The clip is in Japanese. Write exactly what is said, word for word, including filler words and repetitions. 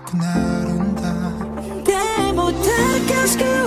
くなるんだ。 でも高しく